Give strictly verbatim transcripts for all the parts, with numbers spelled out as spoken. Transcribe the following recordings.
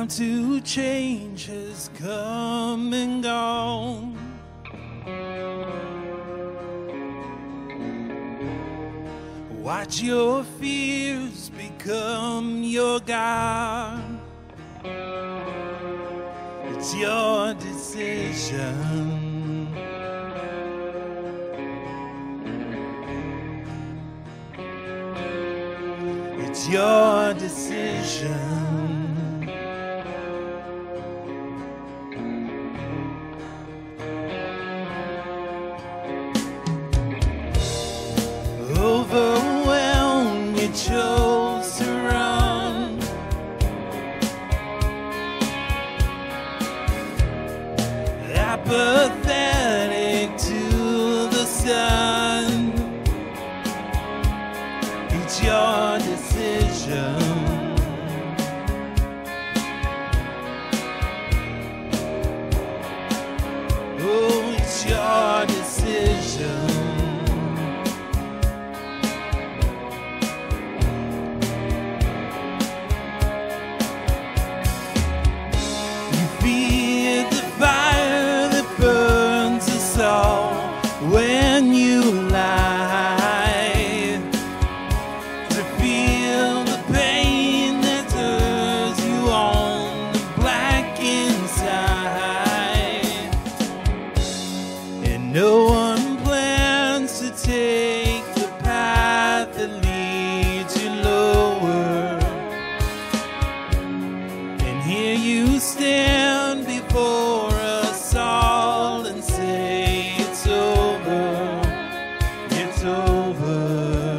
time to change has come and gone. Watch your fears become your God. It's your decision. It's your decision. Overwhelmed, you chose to run. Apathetic to the sun. It's your decision. Oh, it's your decision. When you lie, to feel the pain that tears you on the black inside, and no one plans to take the path that leads you lower, and here you stand before us all and say, it's over, it's over.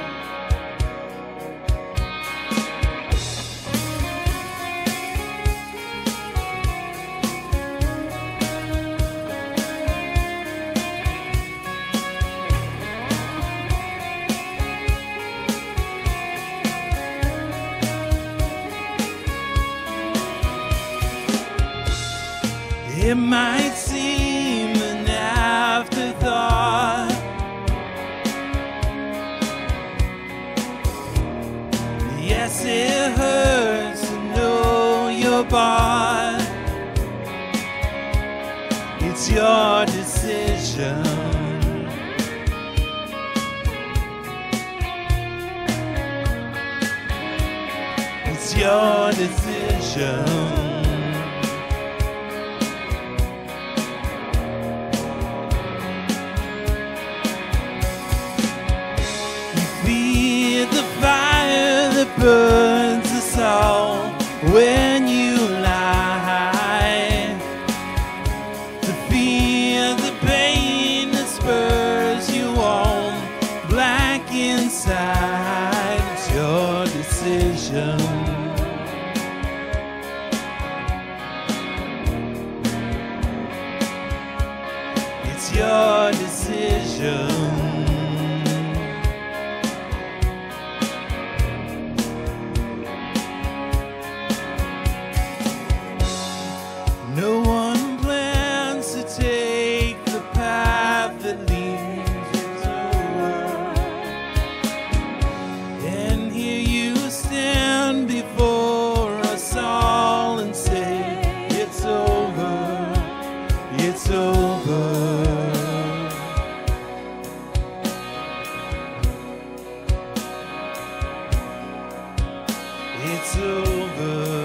It might seem an afterthought, yes, it hurts to know you're bought. It's your decision. It's your decision. Burns us all when you lie, to feel the pain that spurs you on black inside. It's your decision. It's your decision. No one plans to take the path that leads you toward, and here you stand before us all and say, it's over, it's over. It's over.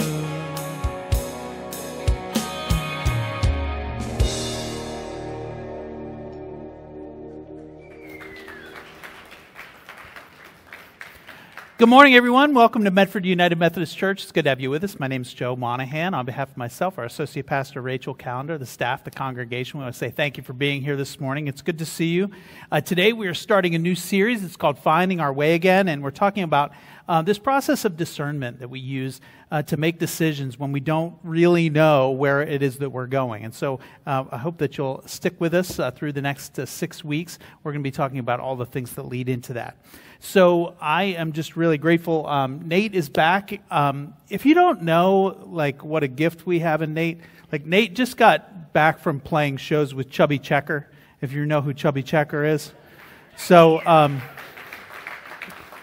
Good morning, everyone. Welcome to Medford United Methodist Church. It's good to have you with us. My name is Joe Monahan. On behalf of myself, our Associate Pastor Rachel Callender, the staff, the congregation, we want to say thank you for being here this morning. It's good to see you. Uh, today, we are starting a new series. It's called Finding Our Way Again, and we're talking about uh, this process of discernment that we use uh, to make decisions when we don't really know where it is that we're going. And so uh, I hope that you'll stick with us uh, through the next uh, six weeks. We're going to be talking about all the things that lead into that. So I am just really grateful. Um, Nate is back. Um, if you don't know, like, what a gift we have in Nate, like, Nate just got back from playing shows with Chubby Checker, if you know who Chubby Checker is. So, um,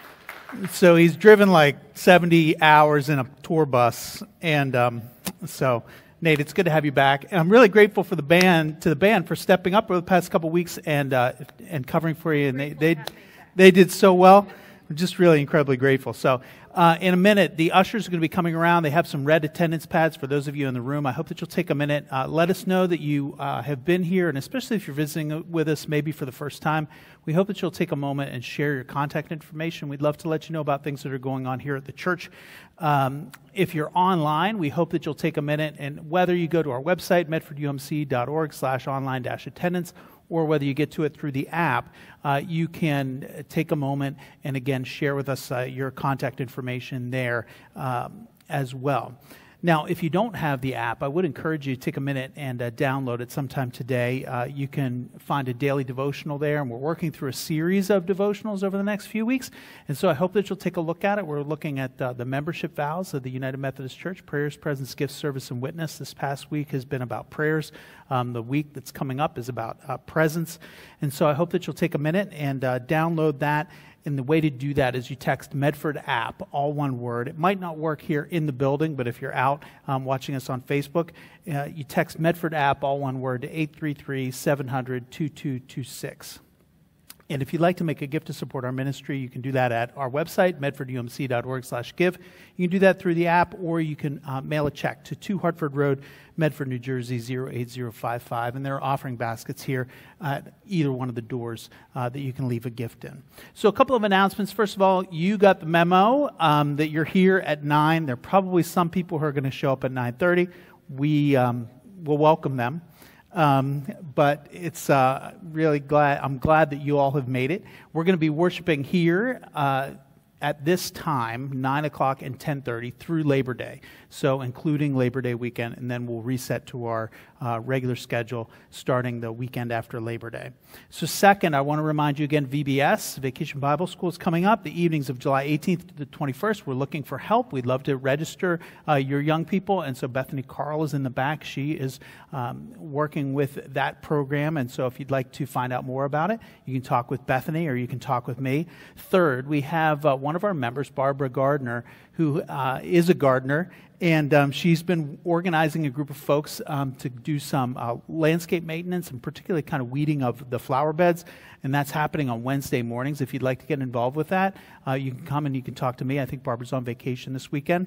So he's driven like seventy hours in a tour bus, and um, so Nate, it's good to have you back. And I'm really grateful for the band to the band for stepping up over the past couple of weeks and uh, and covering for you. And they they they did so well. I'm just really incredibly grateful. So uh, in a minute, the ushers are going to be coming around. They have some red attendance pads for those of you in the room. I hope that you'll take a minute. Uh, let us know that you uh, have been here, and especially if you're visiting with us maybe for the first time, we hope that you'll take a moment and share your contact information. We'd love to let you know about things that are going on here at the church. Um, if you're online, we hope that you'll take a minute, and whether you go to our website, medford u m c dot org slash online dash attendance, or whether you get to it through the app, uh, you can take a moment and, again, share with us uh, your contact information there um, as well. Now, if you don't have the app, I would encourage you to take a minute and uh, download it sometime today. Uh, you can find a daily devotional there, and we're working through a series of devotionals over the next few weeks. And so I hope that you'll take a look at it. We're looking at uh, the membership vows of the United Methodist Church, prayers, presence, gifts, service, and witness. This past week has been about prayers. Um, the week that's coming up is about uh, presence. And so I hope that you'll take a minute and uh, download that. And the way to do that is you text Medford app, all one word. It might not work here in the building, but if you're out um, watching us on Facebook, uh, you text Medford app, all one word, to eight three three, seven hundred, two two two six. And if you'd like to make a gift to support our ministry, you can do that at our website, medford u m c dot org slash give. You can do that through the app, or you can uh, mail a check to two Hartford Road, Medford, New Jersey, zero eight zero five five. And there are offering baskets here at either one of the doors uh, that you can leave a gift in. So a couple of announcements. First of all, you got the memo um, that you're here at nine. There are probably some people who are going to show up at nine thirty. We um, will welcome them. Um, but it's uh, really glad, I'm glad that you all have made it. We're going to be worshiping here uh, at this time, nine o'clock and ten thirty through Labor Day, so including Labor Day weekend, and then we'll reset to our uh, regular schedule starting the weekend after Labor Day. So second, I want to remind you again, V B S, Vacation Bible School, is coming up the evenings of July eighteenth to the twenty-first. We're looking for help. We'd love to register uh, your young people, and so Bethany Carl is in the back. She is um, working with that program, and so if you'd like to find out more about it, you can talk with Bethany or you can talk with me. Third, we have uh, one of our members, Barbara Gardner, who uh, is a gardener, and um, she's been organizing a group of folks um, to do some uh, landscape maintenance and particularly kind of weeding of the flower beds, and that's happening on Wednesday mornings. If you'd like to get involved with that, uh, you can come and you can talk to me. I think Barbara's on vacation this weekend.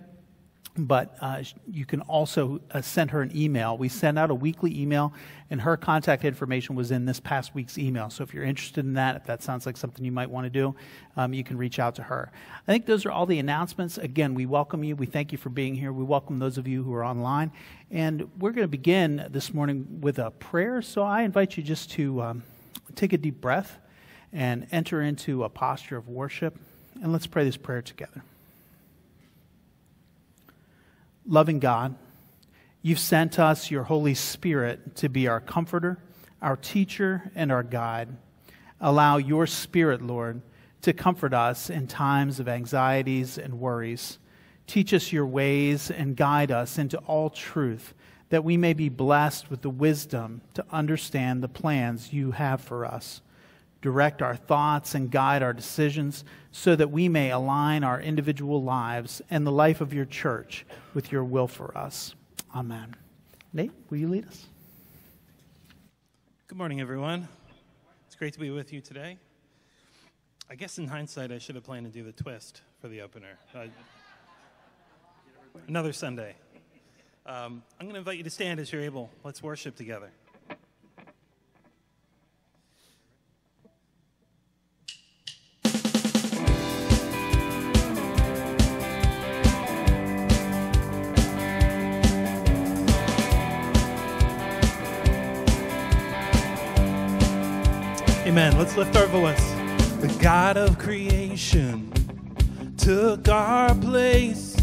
But uh, you can also uh, send her an email. We send out a weekly email, and her contact information was in this past week's email. So if you're interested in that, if that sounds like something you might want to do, um, you can reach out to her. I think those are all the announcements. Again, we welcome you. We thank you for being here. We welcome those of you who are online. And we're going to begin this morning with a prayer. So I invite you just to um, take a deep breath and enter into a posture of worship. And let's pray this prayer together. Loving God, you've sent us your Holy Spirit to be our comforter, our teacher, and our guide. Allow your Spirit, Lord, to comfort us in times of anxieties and worries. Teach us your ways and guide us into all truth, that we may be blessed with the wisdom to understand the plans you have for us. Direct our thoughts and guide our decisions so that we may align our individual lives and the life of your church with your will for us. Amen. Nate, will you lead us? Good morning, everyone. It's great to be with you today. I guess in hindsight, I should have planned to do the twist for the opener. Uh, another Sunday. Um, I'm going to invite you to stand as you're able. Let's worship together. Amen. Let's lift our voice. The God of creation took our place.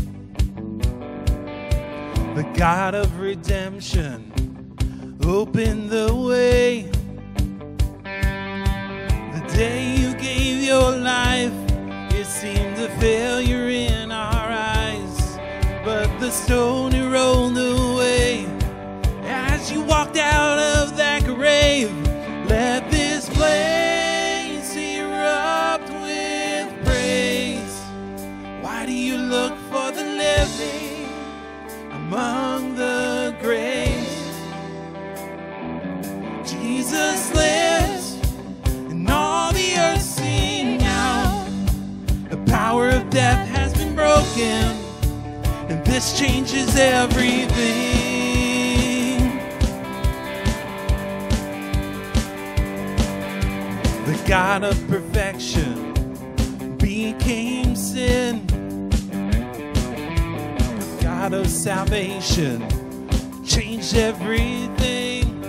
The God of redemption opened the way. The day you gave your life, it seemed a failure in our eyes, but the stone it rolled away. As you walked out of that grave, let this place erupt with praise. Jesus lives, and all the earth sing out. The power of death has been broken, and this changes everything. The God of perfection became sin. The God of salvation changed everything.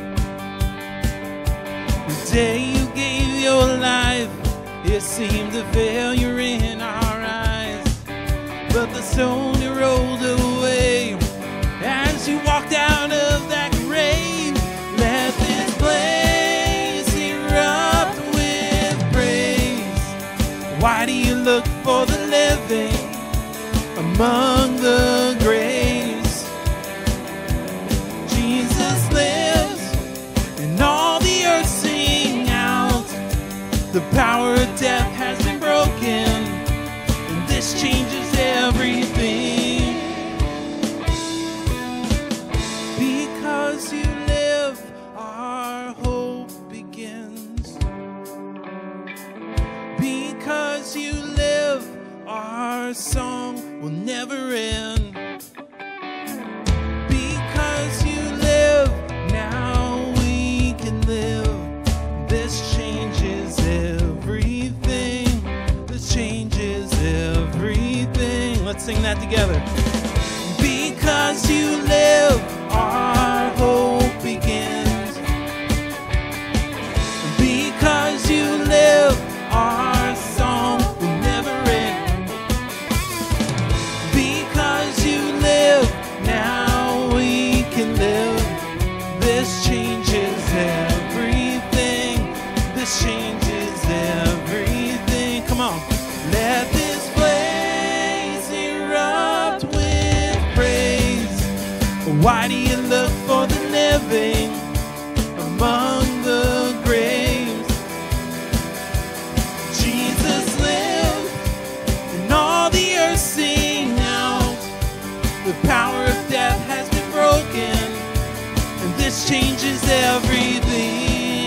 The day you gave your life, it seemed a failure in our eyes, but the stone you rolled away as you walked out of that grave. Let this place erupt with praise. Why do you look for the living among the graves? Jesus lives, and all the earth sing out. The power of death has been broken, and this changes everything. Because you live, our hope begins. Because you live, our song will never end. Because you live, now we can live. This changes everything. This changes everything. Let's sing that together. Because you live, our hope begins. Because you live, our song will never end. Because you live, now we can live. This changes everything. This changes everything. Come on. Let this place erupt with praise. Why do you look for the living among the graves? Jesus lives, and all the earth sing out. The power of death has been broken, and this changes everything.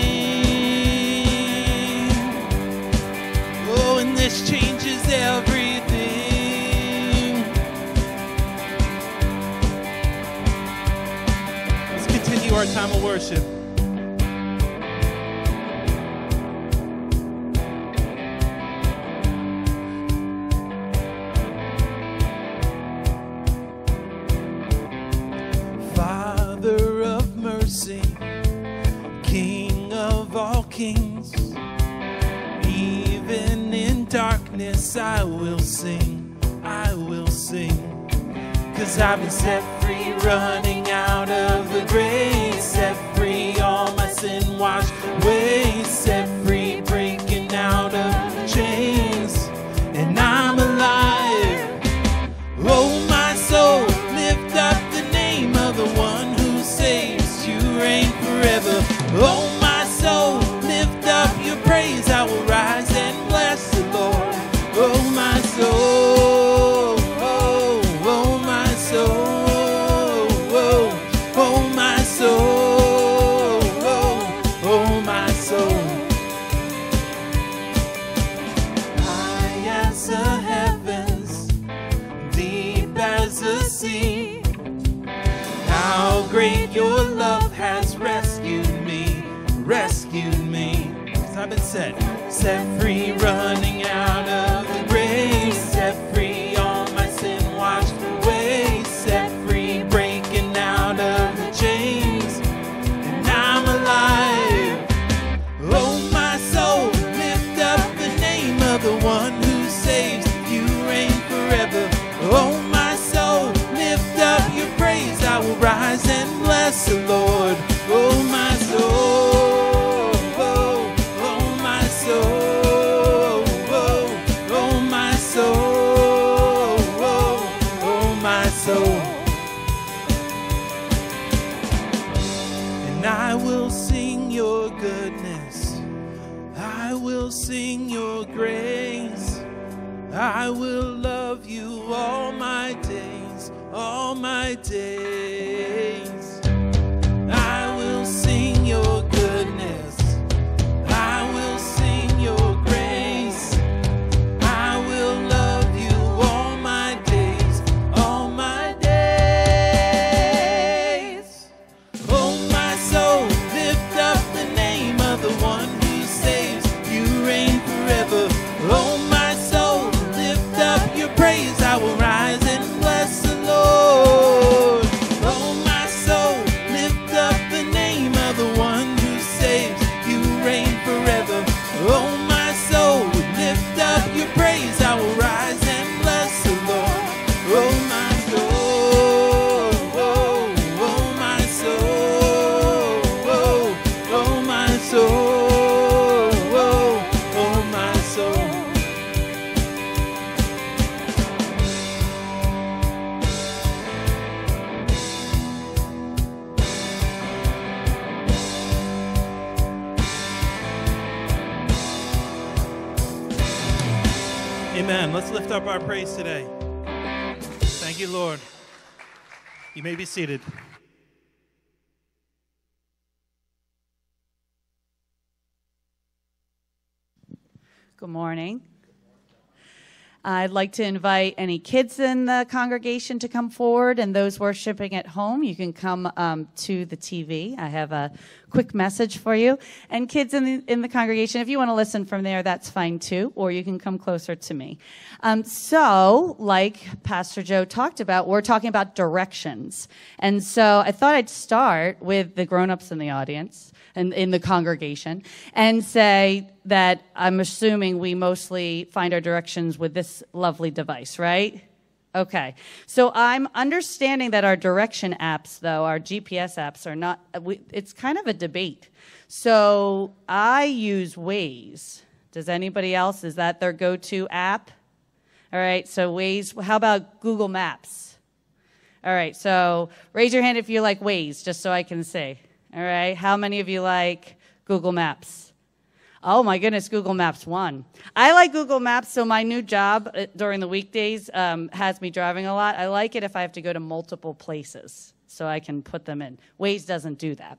Oh, and this changes everything. Let's continue our time of worship. Father of mercy, King of all kings, even in darkness I will sing, I will sing. 'Cause I've been set free, running out of the grave, set free, all my sin washed away, set free, breaking out of the chains, and I'm alive. Oh, my soul, lift up the name of the one who saves. You reign forever. Oh, my soul, lift up your praise. I will rise and bless the Lord. Oh, my soul, oh, oh, my soul, oh, oh, my soul, oh, oh, my soul. High as the heavens, deep as the sea, how great your love has rescued me, rescued me. 'Cause I've been set, set free, running out of the grave, set free, all my sin washed away, set free, breaking out of the chains, and I'm alive. Oh, my soul, lift up the name of the one who saves. You reign forever. Oh, my soul, lift up your praise. I will rise and bless the Lord. Oh, my soul, oh, oh, my soul, oh, oh, my soul, oh, oh, my soul. And I will sing your goodness, I will sing your grace, I will love you all my days, all my days. I will sing your goodness, Amen. Let's lift up our praise today. Thank you, Lord. You may be seated. Good morning. I'd like to invite any kids in the congregation to come forward, and those worshiping at home, you can come um, to the T V. I have a quick message for you. And kids in the, in the congregation, if you want to listen from there, that's fine too, or you can come closer to me. Um, so, like Pastor Joe talked about, we're talking about directions. And so I thought I'd start with the grown-ups in the audience and in the congregation and say that I'm assuming we mostly find our directions with this lovely device, right? Okay. So I'm understanding that our direction apps, though, our G P S apps are not, we, it's kind of a debate. So I use Waze. Does anybody else, is that their go-to app? All right, so Waze, how about Google Maps? All right, so raise your hand if you like Waze, just so I can see. All right, how many of you like Google Maps? Oh my goodness, Google Maps won. I like Google Maps, so my new job during the weekdays um, has me driving a lot. I like it if I have to go to multiple places, so I can put them in. Waze doesn't do that.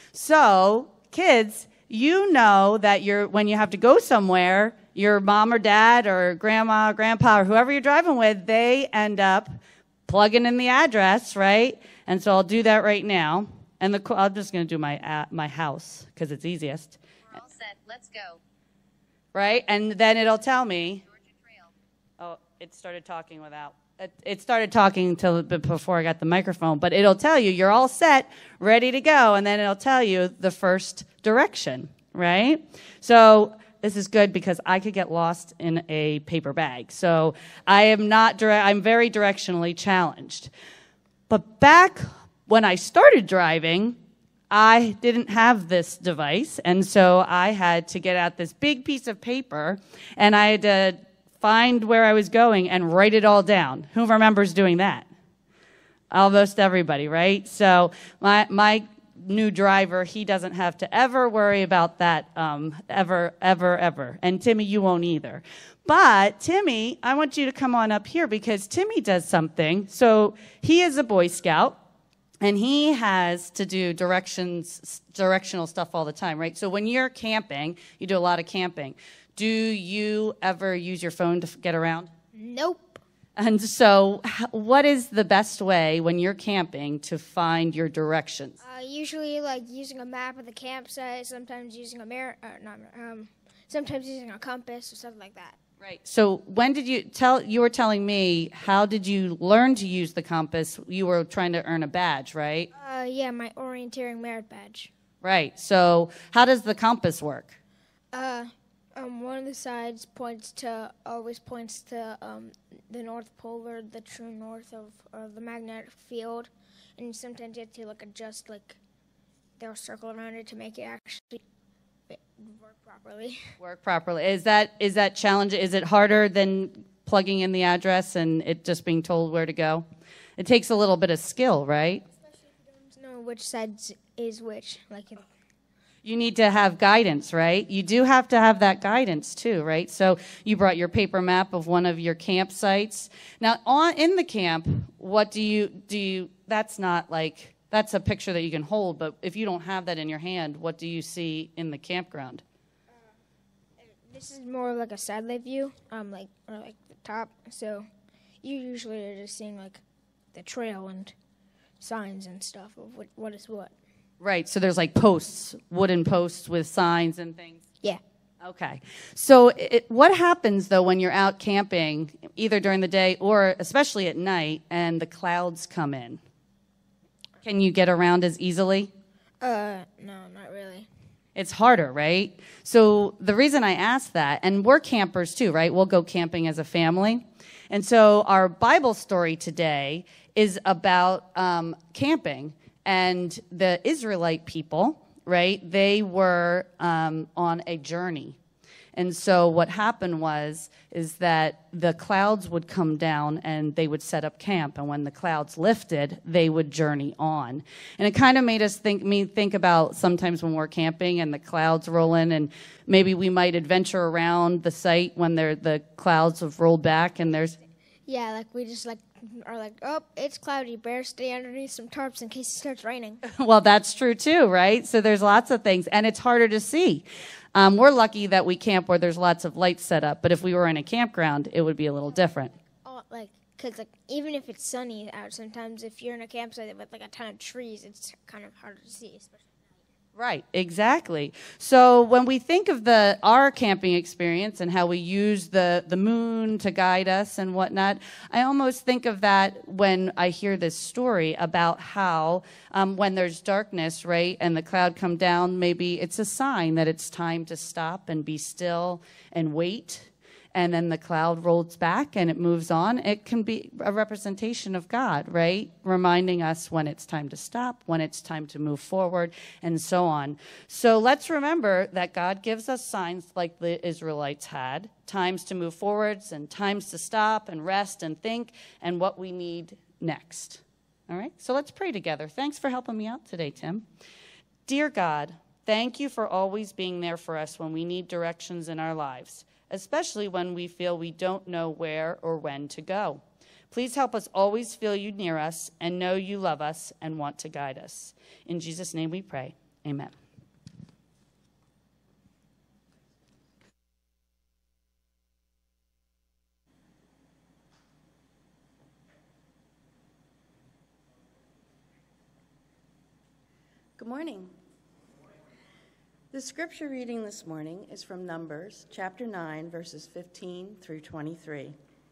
So, kids, you know that you're, when you have to go somewhere, your mom or dad or grandma or grandpa or whoever you're driving with, they end up plugging in the address, right? And so I'll do that right now. And the, I'm just going to do my uh, my house because it's easiest. We're all set. Let's go. Right? And then it'll tell me. Georgia Trail. Oh, it started talking without. It, it started talking till before I got the microphone. But it'll tell you you're all set, ready to go. And then it'll tell you the first direction. Right? So this is good because I could get lost in a paper bag. So I am not direct. I'm very directionally challenged. But back when I started driving, I didn't have this device, and so I had to get out this big piece of paper, and I had to find where I was going and write it all down. Who remembers doing that? Almost everybody, right? So my my new driver, he doesn't have to ever worry about that, um, ever, ever, ever. And Timmy, you won't either. But Timmy, I want you to come on up here because Timmy does something. So he is a Boy Scout. And he has to do directions, directional stuff all the time, right? So when you're camping, you do a lot of camping. Do you ever use your phone to get around? Nope. And so what is the best way when you're camping to find your directions? Uh, usually, like, using a map of the campsite, sometimes using a mirror, uh, not, um, sometimes using a compass or something like that. Right. So when did you tell, you were telling me, how did you learn to use the compass? You were trying to earn a badge, right? Uh, yeah, my orienteering merit badge. Right. So how does the compass work? Uh, um, one of the sides points to, always points to um, the North Pole or the true north of, of the magnetic field. And sometimes you have to, like, adjust, like, their circle around it to make it actually work properly. Work properly. Is that is that challenging? Is it harder than plugging in the address and it just being told where to go? It takes a little bit of skill, right? Especially if you don't know which side is which. Like, you need to have guidance, right? You do have to have that guidance too, right? So you brought your paper map of one of your campsites. Now, on in the camp, what do you do? You, that's not like. That's a picture that you can hold, but if you don't have that in your hand, what do you see in the campground? Uh, this is more like a satellite view, um, like or like the top. So you usually are just seeing like the trail and signs and stuff of what, what is what. Right. So there's like posts, wooden posts with signs and things. Yeah. Okay. So it, what happens though when you're out camping, either during the day or especially at night, and the clouds come in? Can you get around as easily? Uh, no, not really. It's harder, right? So the reason I ask that, and we're campers too, right? We'll go camping as a family. And so our Bible story today is about um, camping and the Israelite people, right? They were um, on a journey. And so what happened was, is that the clouds would come down and they would set up camp. And when the clouds lifted, they would journey on. And it kind of made us think, me think about sometimes when we're camping and the clouds roll in, and maybe we might adventure around the site when they're, the clouds have rolled back and there's... Yeah, like we just like are like, oh, it's cloudy. Better stay underneath some tarps in case it starts raining. Well, that's true too, right? So there's lots of things, and it's harder to see. Um, we're lucky that we camp where there's lots of lights set up, but if we were in a campground, it would be a little different. Oh, like, because like even if it's sunny out, sometimes if you're in a campsite with like a ton of trees, it's kind of harder to see, especially. Right, exactly. So when we think of the our camping experience and how we use the, the moon to guide us and whatnot, I almost think of that when I hear this story about how um, when there's darkness, right, and the cloud come down, maybe it's a sign that it's time to stop and be still and wait. And then the cloud rolls back and it moves on. It can be a representation of God, right? Reminding us when it's time to stop, when it's time to move forward, and so on. So let's remember that God gives us signs like the Israelites had, times to move forwards and times to stop and rest and think, and what we need next. All right? So let's pray together. Thanks for helping me out today, Tim. Dear God, thank you for always being there for us when we need directions in our lives, especially when we feel we don't know where or when to go. Please help us always feel you near us and know you love us and want to guide us. In Jesus' name we pray. Amen. Good morning. The scripture reading this morning is from Numbers chapter nine, verses fifteen through twenty-three.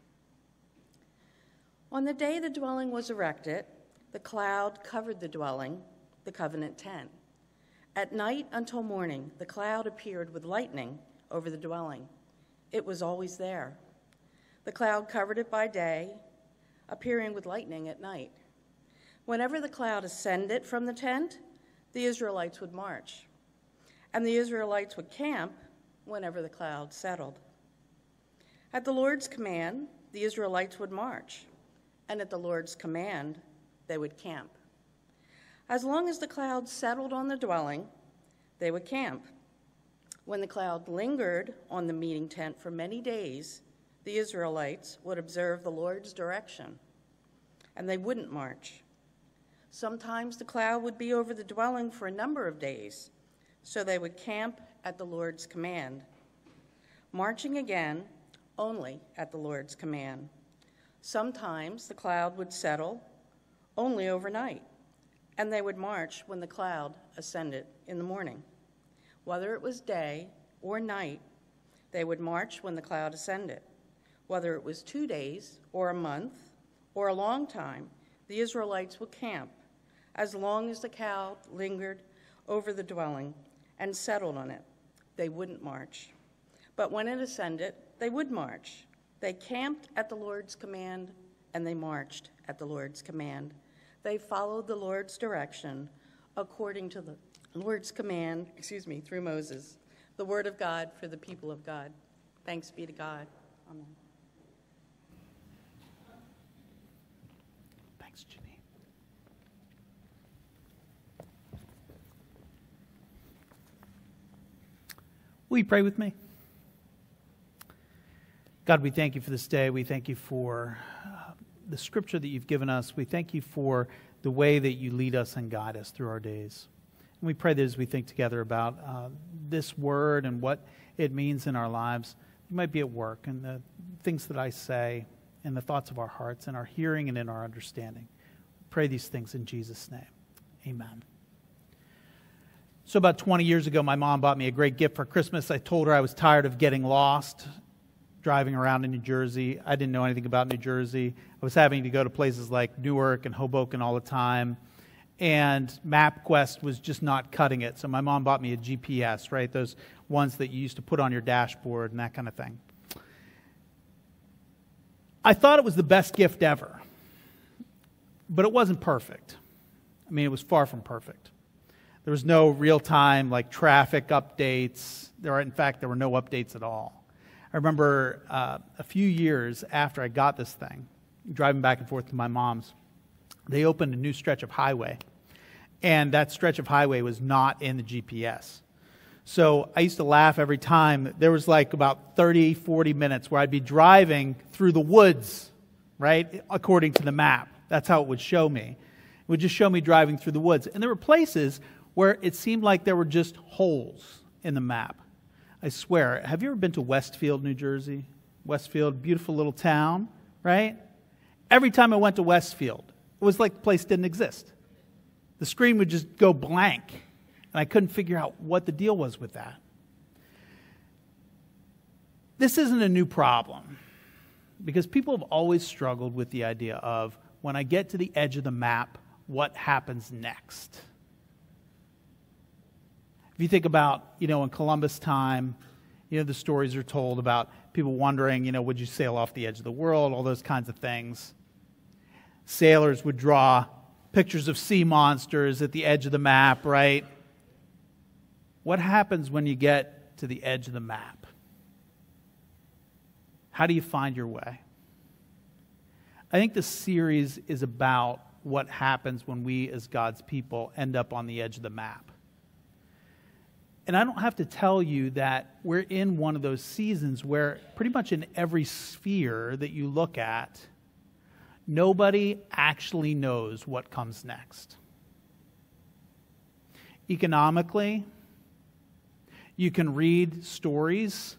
On the day the dwelling was erected, the cloud covered the dwelling, the covenant tent. At night until morning, the cloud appeared with lightning over the dwelling. It was always there. The cloud covered it by day, appearing with lightning at night. Whenever the cloud ascended from the tent, the Israelites would march. And the Israelites would camp whenever the cloud settled. At the Lord's command, the Israelites would march, and at the Lord's command, they would camp. As long as the cloud settled on the dwelling, they would camp. When the cloud lingered on the meeting tent for many days, the Israelites would observe the Lord's direction, and they wouldn't march. Sometimes the cloud would be over the dwelling for a number of days, so they would camp at the Lord's command, marching again only at the Lord's command. Sometimes the cloud would settle only overnight, and they would march when the cloud ascended in the morning. Whether it was day or night, they would march when the cloud ascended. Whether it was two days or a month or a long time, the Israelites would camp as long as the cloud lingered over the dwelling and settled on it. They wouldn't march. But when it ascended, they would march. They camped at the Lord's command, and they marched at the Lord's command. They followed the Lord's direction according to the Lord's command, excuse me, through Moses. The word of God for the people of God. Thanks be to God. Amen. Thanks, Janine. Will you pray with me? God, we thank you for this day. We thank you for uh, the scripture that you've given us. We thank you for the way that you lead us and guide us through our days. And we pray that as we think together about uh, this word and what it means in our lives, you might be at work and the things that I say and the thoughts of our hearts and our hearing and in our understanding. We pray these things in Jesus' name. Amen. So about twenty years ago, my mom bought me a great gift for Christmas. I told her I was tired of getting lost, driving around in New Jersey. I didn't know anything about New Jersey. I was having to go to places like Newark and Hoboken all the time. And MapQuest was just not cutting it. So my mom bought me a G P S, right? Those ones that you used to put on your dashboard and that kind of thing. I thought it was the best gift ever. But it wasn't perfect. I mean, it was far from perfect. There was no real-time like traffic updates. There were, in fact, there were no updates at all. I remember uh, a few years after I got this thing, driving back and forth to my mom's, they opened a new stretch of highway. And that stretch of highway was not in the G P S. So I used to laugh every time. There was like about thirty, forty minutes where I'd be driving through the woods, right, according to the map. That's how it would show me. It would just show me driving through the woods. And there were places where it seemed like there were just holes in the map. I swear, have you ever been to Westfield, New Jersey? Westfield, beautiful little town, right? Every time I went to Westfield, it was like the place didn't exist. The screen would just go blank, and I couldn't figure out what the deal was with that. This isn't a new problem, because people have always struggled with the idea of, when I get to the edge of the map, what happens next? If you think about, you know, in Columbus time, you know, the stories are told about people wondering, you know, would you sail off the edge of the world, all those kinds of things. Sailors would draw pictures of sea monsters at the edge of the map, right? What happens when you get to the edge of the map? How do you find your way? I think this series is about what happens when we as God's people end up on the edge of the map. And I don't have to tell you that we're in one of those seasons where pretty much in every sphere that you look at, nobody actually knows what comes next. Economically, you can read stories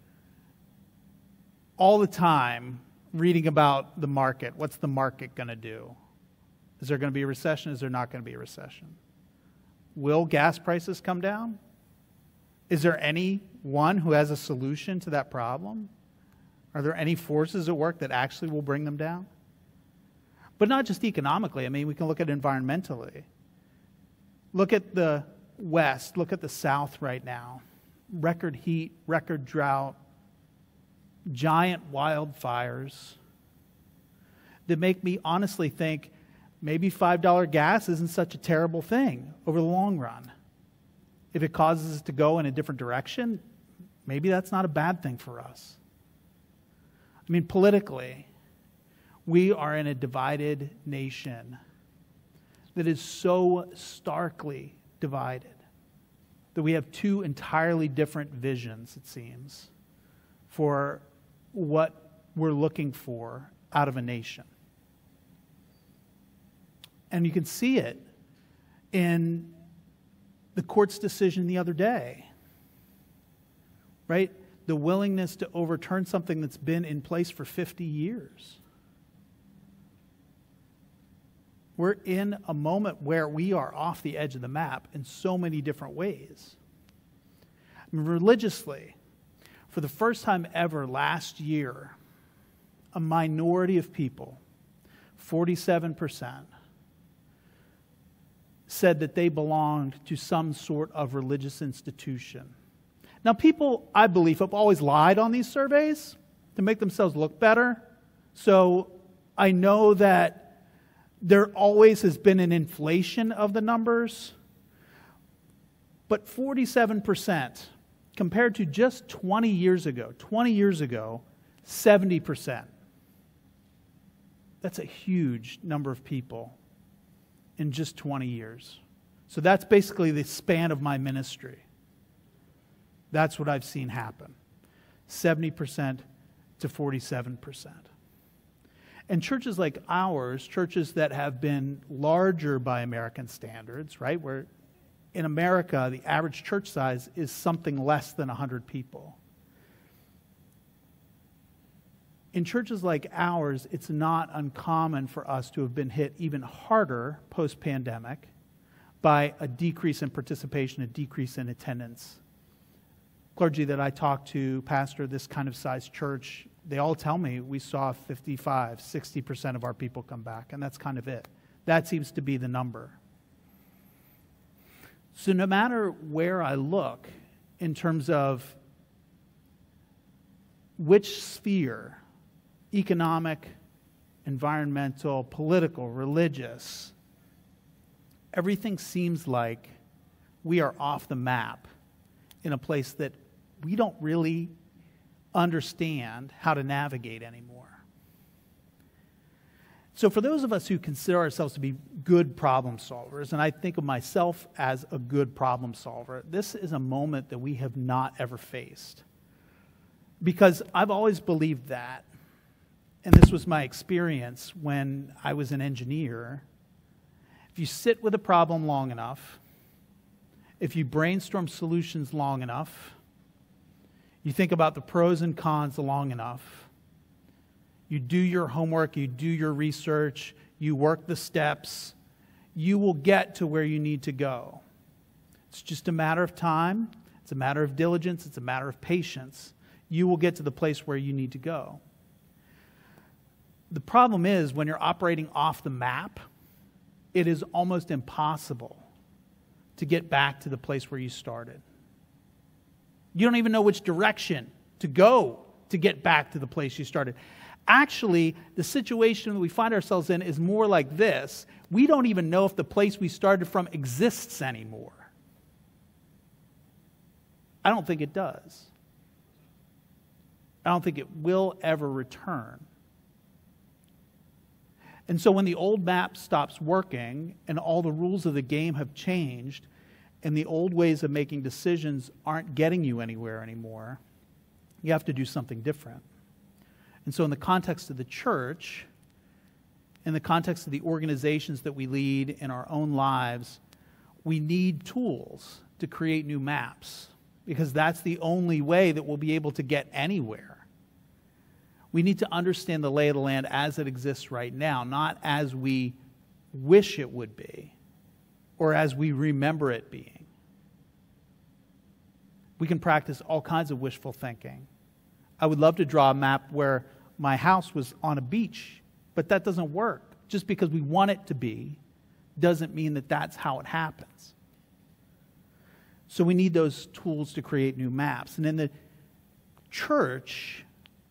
all the time reading about the market. What's the market going to do? Is there going to be a recession? Is there not going to be a recession? Will gas prices come down? Is there anyone who has a solution to that problem? Are there any forces at work that actually will bring them down? But not just economically. I mean, we can look at it environmentally. Look at the West. Look at the South right now. Record heat, record drought, giant wildfires that make me honestly think maybe five dollar gas isn't such a terrible thing over the long run. If it causes us to go in a different direction, maybe that's not a bad thing for us. I mean, politically, we are in a divided nation that is so starkly divided that we have two entirely different visions, it seems, for what we're looking for out of a nation. And you can see it in the court's decision the other day, right? The willingness to overturn something that's been in place for fifty years. We're in a moment where we are off the edge of the map in so many different ways. I mean, religiously, for the first time ever last year, a minority of people, forty-seven percent, said that they belonged to some sort of religious institution. Now, people, I believe, have always lied on these surveys to make themselves look better. So I know that there always has been an inflation of the numbers. But forty-seven percent, compared to just twenty years ago, twenty years ago, seventy percent. That's a huge number of people in just twenty years. So that's basically the span of my ministry. That's what I've seen happen. seventy percent to forty-seven percent. And churches like ours, churches that have been larger by American standards, right? Where in America, the average church size is something less than one hundred people. In churches like ours, it's not uncommon for us to have been hit even harder post-pandemic by a decrease in participation, a decrease in attendance. Clergy that I talk to, pastor this kind of size church, they all tell me we saw fifty-five, sixty percent of our people come back, and that's kind of it. That seems to be the number. So no matter where I look in terms of which sphere, economic, environmental, political, religious, everything seems like we are off the map in a place that we don't really understand how to navigate anymore. So for those of us who consider ourselves to be good problem solvers, and I think of myself as a good problem solver, this is a moment that we have not ever faced. Because I've always believed that, and this was my experience when I was an engineer. If you sit with a problem long enough, if you brainstorm solutions long enough, you think about the pros and cons long enough, you do your homework, you do your research, you work the steps, you will get to where you need to go. It's just a matter of time, it's a matter of diligence, it's a matter of patience. You will get to the place where you need to go. The problem is, when you're operating off the map, it is almost impossible to get back to the place where you started. You don't even know which direction to go to get back to the place you started. Actually, the situation that we find ourselves in is more like this. We don't even know if the place we started from exists anymore. I don't think it does. I don't think it will ever return. And so when the old map stops working and all the rules of the game have changed, and the old ways of making decisions aren't getting you anywhere anymore, you have to do something different. And so in the context of the church, in the context of the organizations that we lead in our own lives, we need tools to create new maps, because that's the only way that we'll be able to get anywhere. We need to understand the lay of the land as it exists right now, not as we wish it would be, or as we remember it being. We can practice all kinds of wishful thinking. I would love to draw a map where my house was on a beach, but that doesn't work. Just because we want it to be doesn't mean that that's how it happens. So we need those tools to create new maps. And in the church,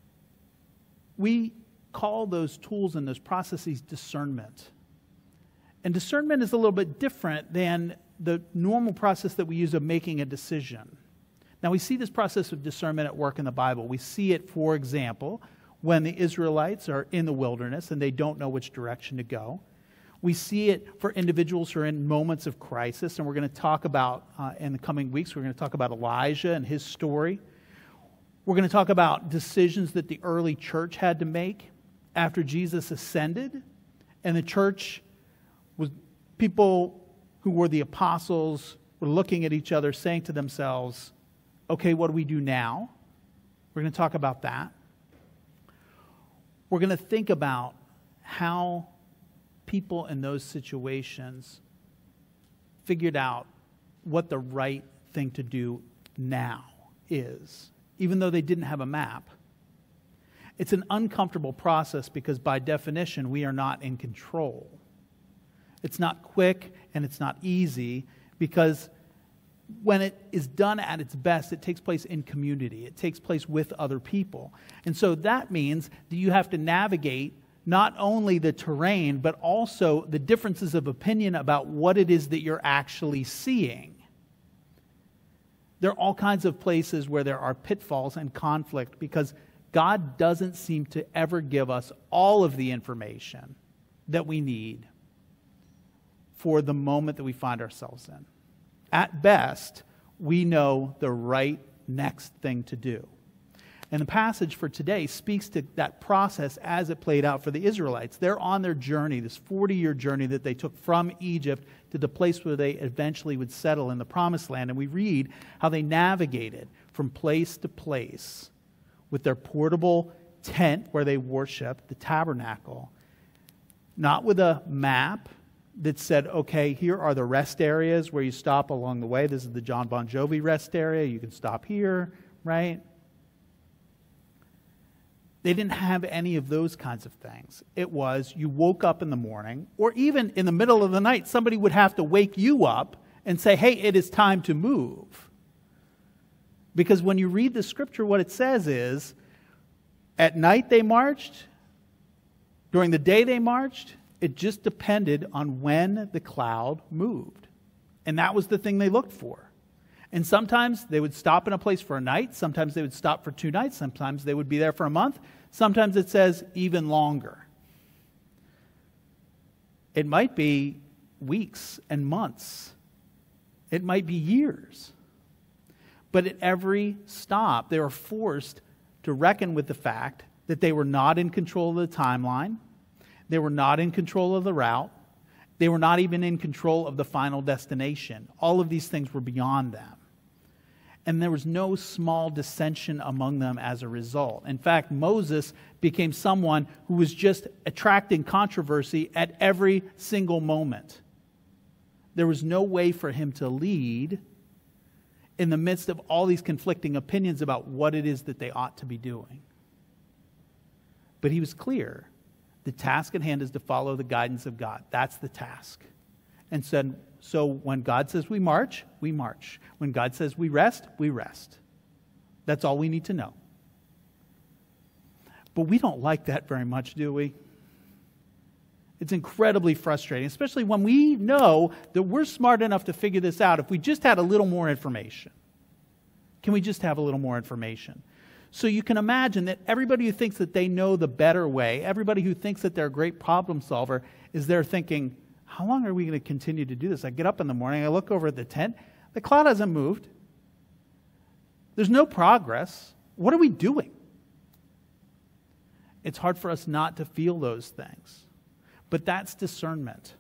we call those tools and those processes discernment. And discernment is a little bit different than the normal process that we use of making a decision. Now, we see this process of discernment at work in the Bible. We see it, for example, when the Israelites are in the wilderness and they don't know which direction to go. We see it for individuals who are in moments of crisis, and we're going to talk about, uh, in the coming weeks, we're going to talk about Elijah and his story. We're going to talk about decisions that the early church had to make after Jesus ascended, and the church was people who were the apostles were looking at each other saying to themselves, okay, what do we do now? We're going to talk about that. We're going to think about how people in those situations figured out what the right thing to do now is, even though they didn't have a map. It's an uncomfortable process because by definition we are not in control. It's not quick and it's not easy because when it is done at its best, it takes place in community. It takes place with other people. And so that means that you have to navigate not only the terrain, but also the differences of opinion about what it is that you're actually seeing. There are all kinds of places where there are pitfalls and conflict because God doesn't seem to ever give us all of the information that we need for the moment that we find ourselves in. At best, we know the right next thing to do. And the passage for today speaks to that process as it played out for the Israelites. They're on their journey, this forty-year journey that they took from Egypt to the place where they eventually would settle in the Promised Land. And we read how they navigated from place to place with their portable tent where they worshiped, the tabernacle, not with a map that said, okay, here are the rest areas where you stop along the way. This is the John Bon Jovi rest area. You can stop here, right? They didn't have any of those kinds of things. It was you woke up in the morning, or even in the middle of the night, somebody would have to wake you up and say, hey, it is time to move. Because when you read the scripture, what it says is, at night they marched, during the day they marched, it just depended on when the cloud moved. And that was the thing they looked for. And sometimes they would stop in a place for a night. Sometimes they would stop for two nights. Sometimes they would be there for a month. Sometimes it says even longer. It might be weeks and months. It might be years. But at every stop, they were forced to reckon with the fact that they were not in control of the timeline. They were not in control of the route. They were not even in control of the final destination. All of these things were beyond them. And there was no small dissension among them as a result. In fact, Moses became someone who was just attracting controversy at every single moment. There was no way for him to lead in the midst of all these conflicting opinions about what it is that they ought to be doing. But he was clear. The task at hand is to follow the guidance of God. That's the task. And said, so when God says we march, we march. When God says we rest, we rest. That's all we need to know. But we don't like that very much, do we? It's incredibly frustrating, especially when we know that we're smart enough to figure this out if we just had a little more information. Can we just have a little more information? So you can imagine that everybody who thinks that they know the better way, everybody who thinks that they're a great problem solver, is there thinking, how long are we going to continue to do this? I get up in the morning, I look over at the tent, the cloud hasn't moved. There's no progress. What are we doing? It's hard for us not to feel those things. But that's discernment.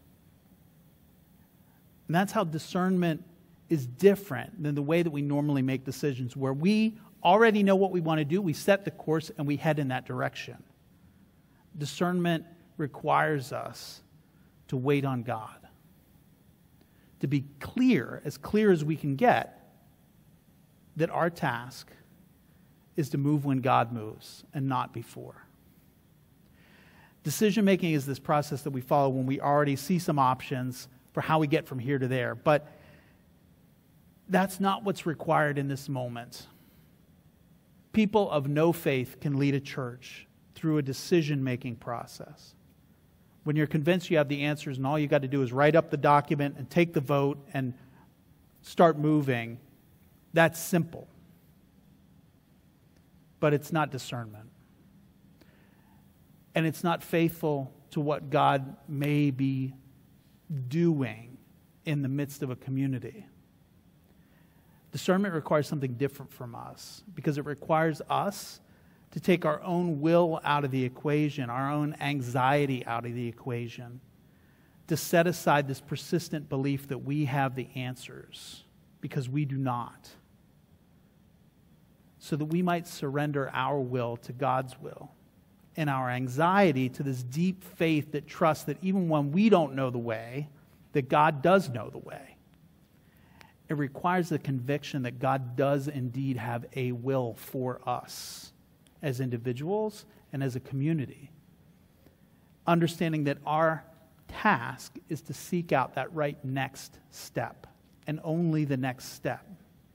And that's how discernment is different than the way that we normally make decisions, where we already know what we want to do, we set the course, and we head in that direction. Discernment requires us to wait on God, to be clear, as clear as we can get, that our task is to move when God moves and not before. Decision-making is this process that we follow when we already see some options for how we get from here to there. But that's not what's required in this moment. People of no faith can lead a church through a decision-making process. When you're convinced you have the answers and all you got to do is write up the document and take the vote and start moving, that's simple. But it's not discernment. And it's not faithful to what God may be doing in the midst of a community. Discernment requires something different from us because it requires us to take our own will out of the equation, our own anxiety out of the equation, to set aside this persistent belief that we have the answers because we do not, so that we might surrender our will to God's will and our anxiety to this deep faith that trusts that even when we don't know the way, that God does know the way. It requires the conviction that God does indeed have a will for us as individuals and as a community. Understanding that our task is to seek out that right next step and only the next step.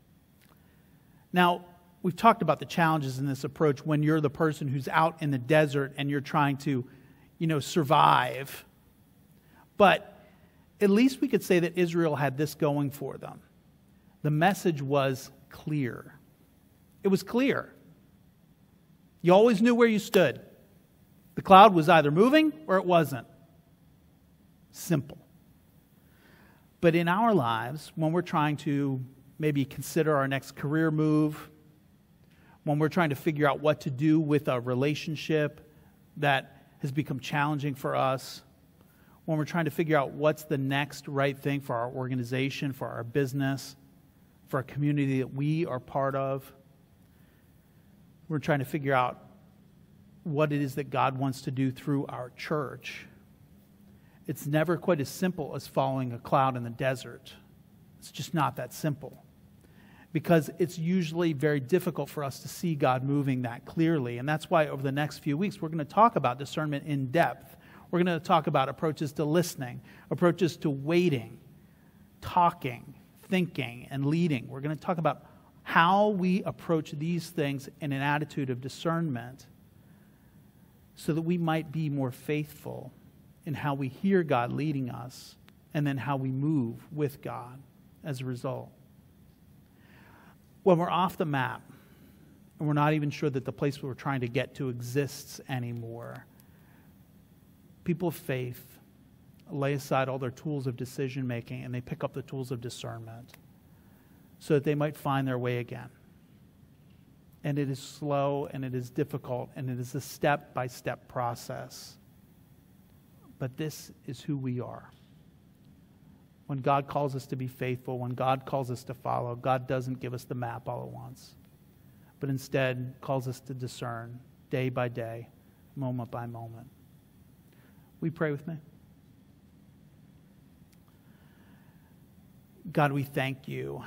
Now, we've talked about the challenges in this approach when you're the person who's out in the desert and you're trying to, you know, survive. But at least we could say that Israel had this going for them. The message was clear. It was clear. You always knew where you stood. The cloud was either moving or it wasn't. Simple. But in our lives, when we're trying to maybe consider our next career move, when we're trying to figure out what to do with a relationship that has become challenging for us, when we're trying to figure out what's the next right thing for our organization, for our business, for a community that we are part of, we're trying to figure out what it is that God wants to do through our church. It's never quite as simple as following a cloud in the desert. It's just not that simple. Because it's usually very difficult for us to see God moving that clearly. And that's why over the next few weeks, we're going to talk about discernment in depth. We're going to talk about approaches to listening, approaches to waiting, talking, thinking, and leading. We're going to talk about how we approach these things in an attitude of discernment so that we might be more faithful in how we hear God leading us and then how we move with God as a result. When we're off the map, and we're not even sure that the place we're trying to get to exists anymore, people of faith lay aside all their tools of decision-making and they pick up the tools of discernment so that they might find their way again. And it is slow and it is difficult and it is a step-by-step process. But this is who we are. When God calls us to be faithful, when God calls us to follow, God doesn't give us the map all at once, but instead calls us to discern day by day, moment by moment. Will you pray with me? God, we thank you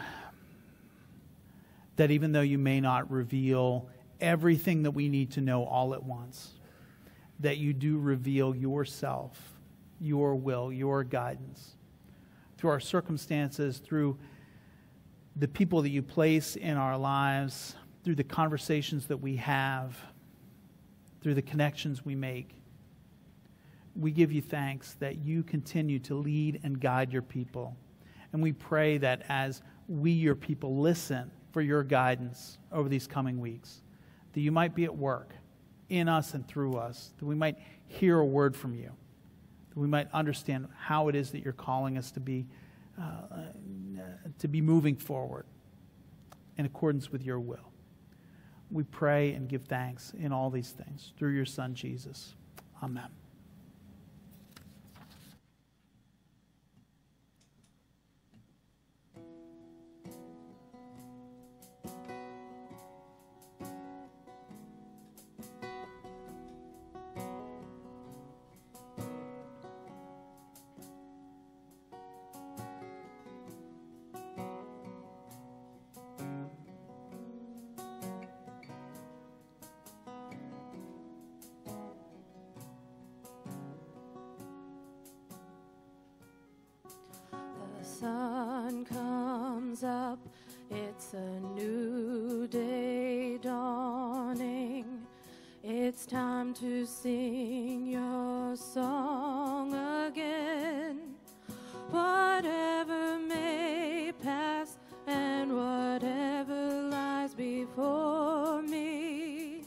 that even though you may not reveal everything that we need to know all at once, that you do reveal yourself, your will, your guidance through our circumstances, through the people that you place in our lives, through the conversations that we have, through the connections we make. We give you thanks that you continue to lead and guide your people. And we pray that as we, your people, listen for your guidance over these coming weeks, that you might be at work in us and through us, that we might hear a word from you, that we might understand how it is that you're calling us to be, uh, to be moving forward in accordance with your will. We pray and give thanks in all these things through your Son, Jesus. Amen. Sun comes up, it's a new day dawning. It's time to sing your song again. Whatever may pass and whatever lies before me,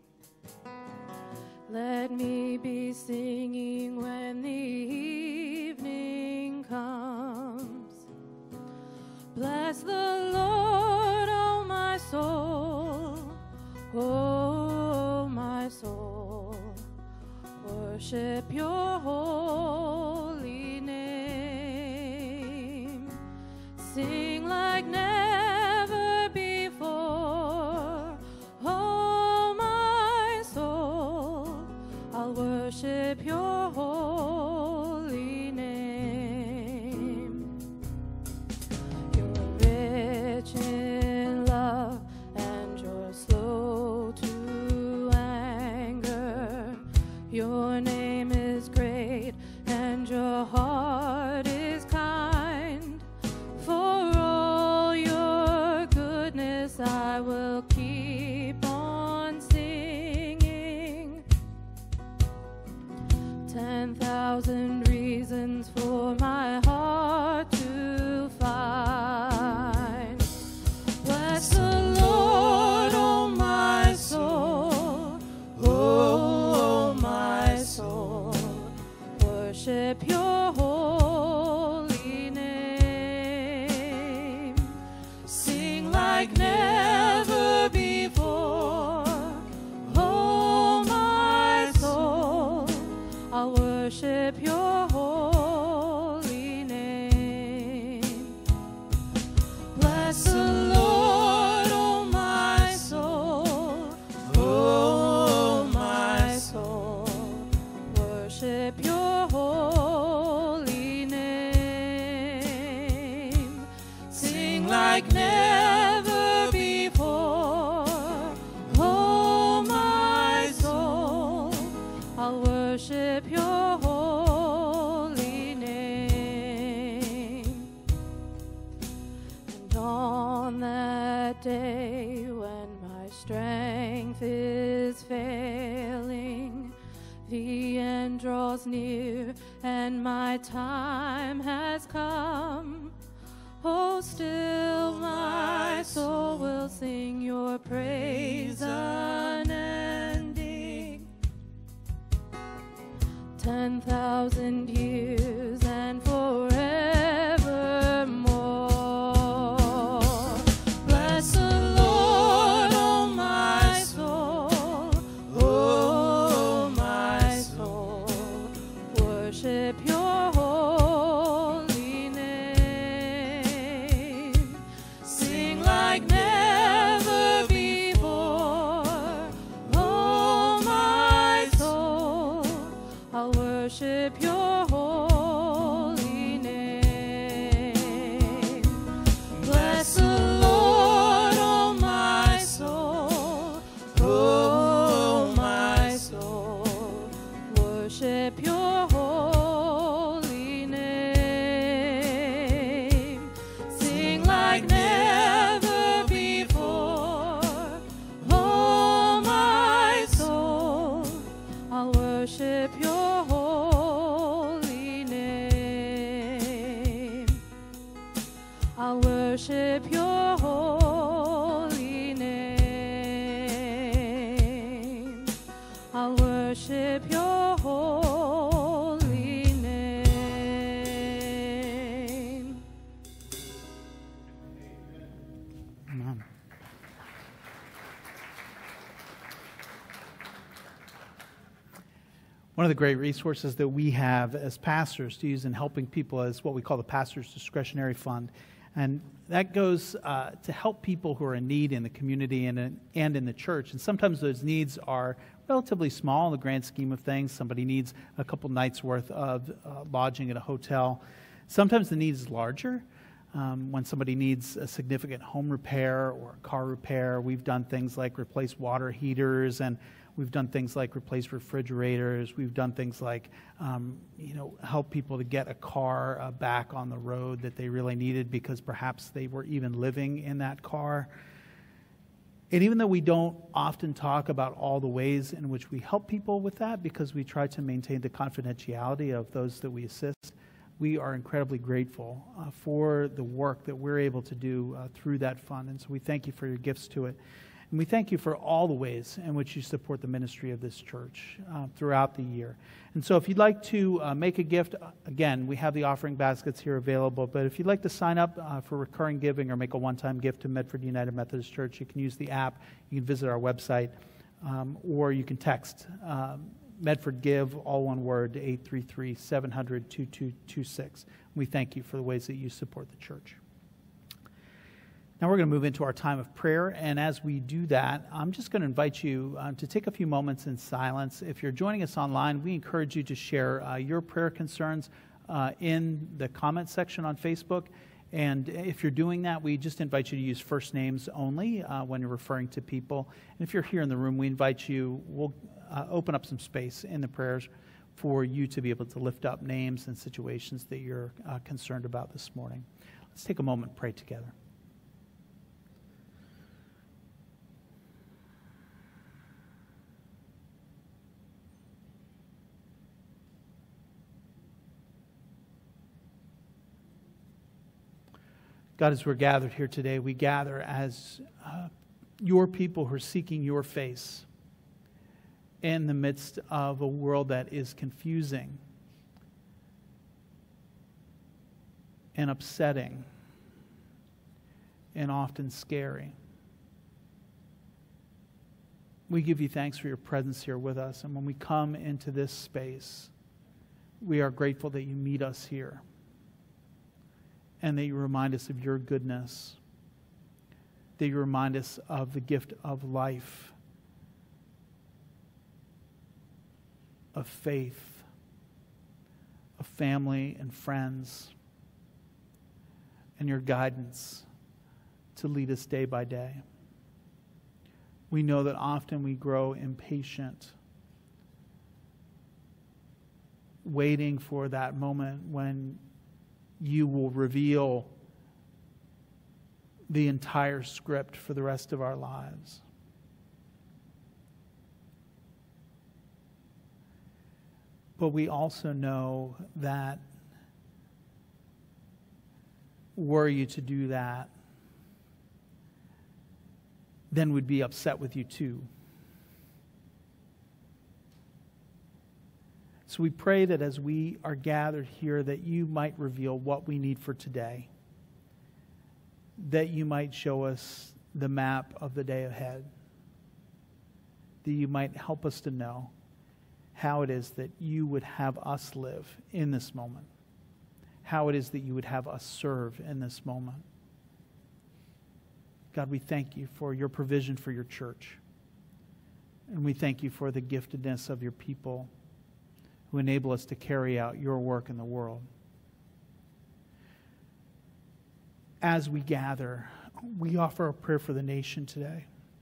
let me be singing when the evening comes. Bless the Lord, oh my soul, oh my soul, worship your holy name. Sing like never before, oh my soul, I'll worship your holy name. You're rich in love and you're slow to anger. Your name is great and your heart is kind. For all your goodness I will keep on singing. Ten thousand reasons for my heart to find. Bless the Lord, oh my soul, oh my soul, worship your holy name. Sing like never before, oh my soul, I'll worship your holy name. Bless the Lord, oh my soul, oh my soul, worship your holy name. Sing like never before, oh my soul, I'll worship your holy name. And on that day when my strength is failing, the end draws near and my time has come. Oh, still my soul will sing your praise unending. Ten thousand years and forevermore. Bless the Lord, oh my soul, oh my soul. Worship your holy name. Sing like never before, oh my soul. I'll worship your holy name. Bless the Lord, oh my soul, oh my soul. Worship your holy name. Sing like never before, oh my soul. I'll worship your holy name. I'll worship your holy name. I'll worship your holy name. Amen. One of the great resources that we have as pastors to use in helping people is what we call the Pastor's Discretionary Fund. And that goes uh, to help people who are in need in the community and, and in the church. And sometimes those needs are relatively small in the grand scheme of things. Somebody needs a couple nights' worth of uh, lodging at a hotel. Sometimes the need is larger. Um, when somebody needs a significant home repair or car repair, we've done things like replace water heaters, and we've done things like replace refrigerators. We've done things like, um, you know, help people to get a car uh, back on the road that they really needed because perhaps they were even living in that car. And even though we don't often talk about all the ways in which we help people with that, because we try to maintain the confidentiality of those that we assist, we are incredibly grateful uh, for the work that we're able to do uh, through that fund. And so we thank you for your gifts to it. And we thank you for all the ways in which you support the ministry of this church uh, throughout the year. And so if you'd like to uh, make a gift, again, we have the offering baskets here available. But if you'd like to sign up uh, for recurring giving or make a one-time gift to Medford United Methodist Church, you can use the app. You can visit our website, um, or you can text um, Medford Give, all one word, to eight three three, seven hundred, two two two six. We thank you for the ways that you support the church. Now we're going to move into our time of prayer, and as we do that, I'm just going to invite you uh, to take a few moments in silence. If you're joining us online, we encourage you to share uh, your prayer concerns uh, in the comment section on Facebook. And if you're doing that, we just invite you to use first names only uh, when you're referring to people. And if you're here in the room, we invite you, we'll uh, open up some space in the prayers for you to be able to lift up names and situations that you're uh, concerned about this morning. Let's take a moment and pray together. God, as we're gathered here today, we gather as uh, your people who are seeking your face in the midst of a world that is confusing and upsetting and often scary. We give you thanks for your presence here with us. And when we come into this space, we are grateful that you meet us here, and that you remind us of your goodness, that you remind us of the gift of life, of faith, of family and friends, and your guidance to lead us day by day. We know that often we grow impatient, waiting for that moment when you will reveal the entire script for the rest of our lives. But we also know that were you to do that, then we'd be upset with you too. So we pray that as we are gathered here, that you might reveal what we need for today, that you might show us the map of the day ahead, that you might help us to know how it is that you would have us live in this moment, how it is that you would have us serve in this moment. God, we thank you for your provision for your church, and we thank you for the giftedness of your people who enable us to carry out your work in the world. As we gather, we offer a prayer for the nation today,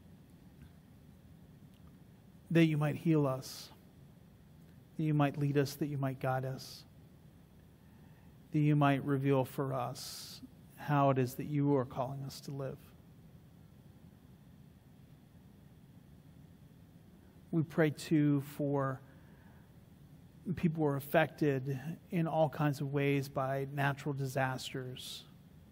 that you might heal us, that you might lead us, that you might guide us, that you might reveal for us how it is that you are calling us to live. We pray too for people who are affected in all kinds of ways by natural disasters.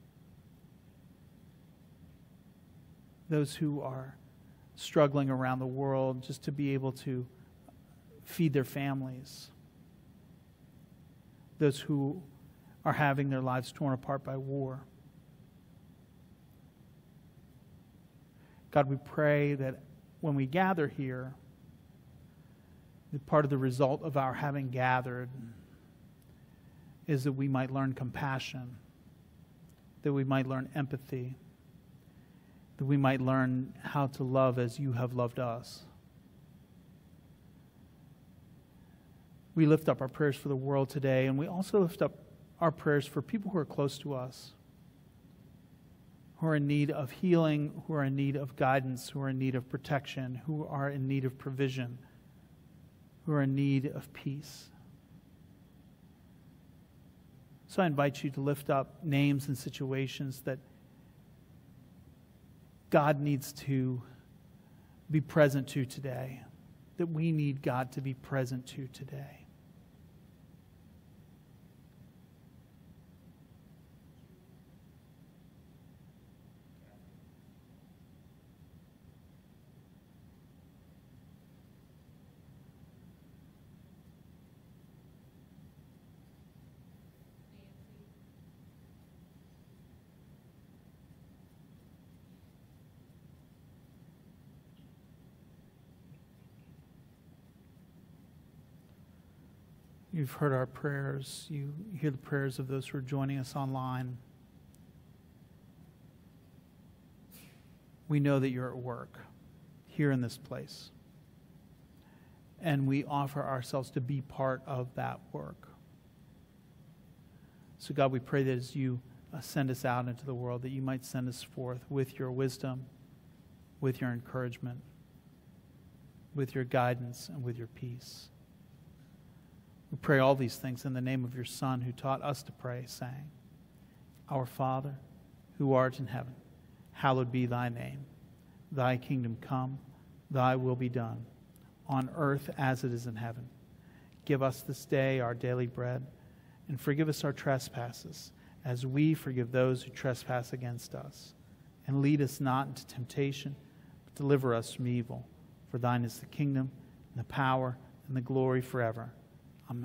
Those who are struggling around the world just to be able to feed their families. Those who are having their lives torn apart by war. God, we pray that when we gather here, that part of the result of our having gathered is that we might learn compassion, that we might learn empathy, that we might learn how to love as you have loved us. We lift up our prayers for the world today, and we also lift up our prayers for people who are close to us, who are in need of healing, who are in need of guidance, who are in need of protection, who are in need of provision, who are in need of peace. So I invite you to lift up names and situations that God needs to be present to today, that we need God to be present to today. You've heard our prayers. You hear the prayers of those who are joining us online. We know that you're at work here in this place. And we offer ourselves to be part of that work. So God, we pray that as you send us out into the world, that you might send us forth with your wisdom, with your encouragement, with your guidance, and with your peace. We pray all these things in the name of your Son, who taught us to pray, saying, Our Father, who art in heaven, hallowed be thy name. Thy kingdom come, thy will be done, on earth as it is in heaven. Give us this day our daily bread, and forgive us our trespasses, as we forgive those who trespass against us. And lead us not into temptation, but deliver us from evil. For thine is the kingdom, and the power, and the glory forever. Amen.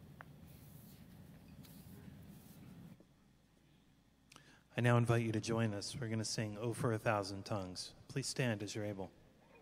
I now invite you to join us. We're going to sing "Oh for a Thousand Tongues." Please stand as you're able.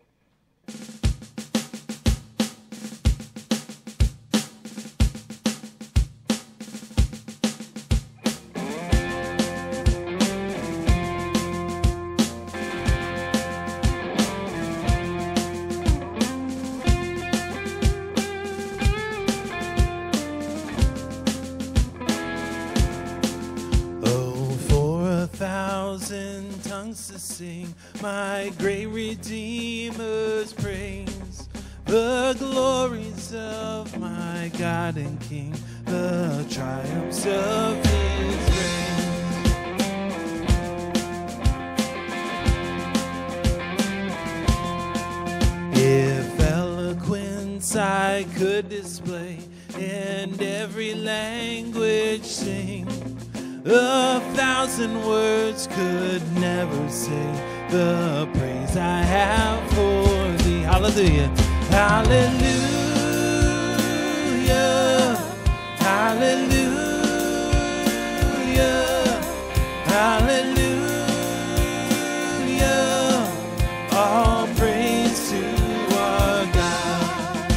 To sing my great Redeemer's praise, the glories of my God and King, the triumphs of his reign. If eloquence I could display and every language sing, A thousand words could never say the praise I have for thee. Hallelujah. Hallelujah. Hallelujah. Hallelujah. All praise to our God.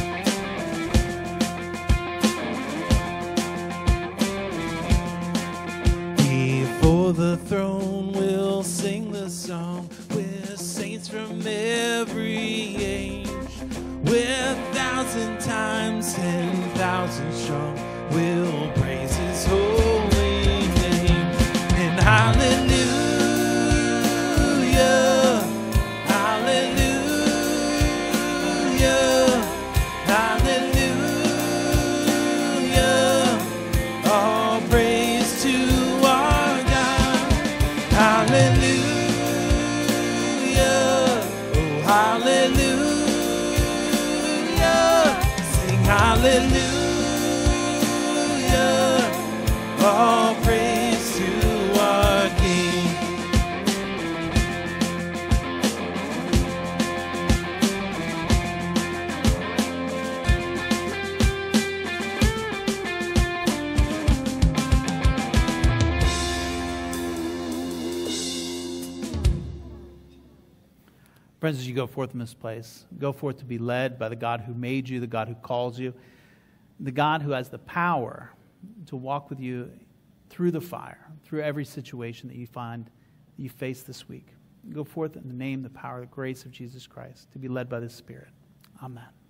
Before the throne we'll sing the song with saints from every age. With thousand times, ten thousand strong, we'll praise his holy name. And hallelujah, hallelujah, hallelujah. All praise to our God. Hallelujah, oh hallelujah. Sing hallelujah, all praise to our King. Friends, as you go forth in this place, go forth to be led by the God who made you, the God who calls you, the God who has the power to walk with you through the fire, through every situation that you find, that you face this week. Go forth in the name, the power, the grace of Jesus Christ, to be led by the Spirit. Amen.